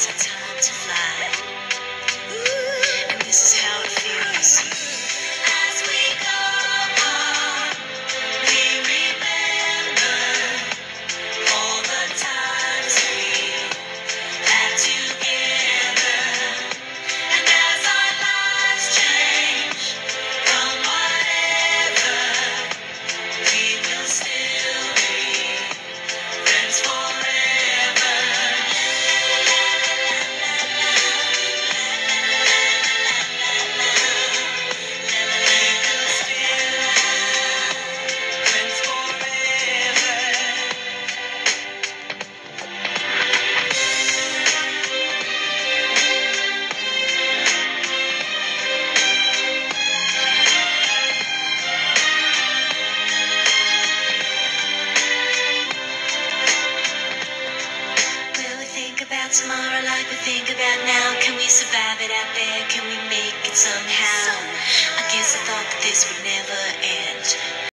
our time to fly. And this is how it feels. As we go on, we remember all the times we had together. And as our lives change from whatever, we will still be friends forever. Friends forever. Will we think about tomorrow like we think about now? Can we survive it out there? Can we make it somehow? I guess I thought that this would never end.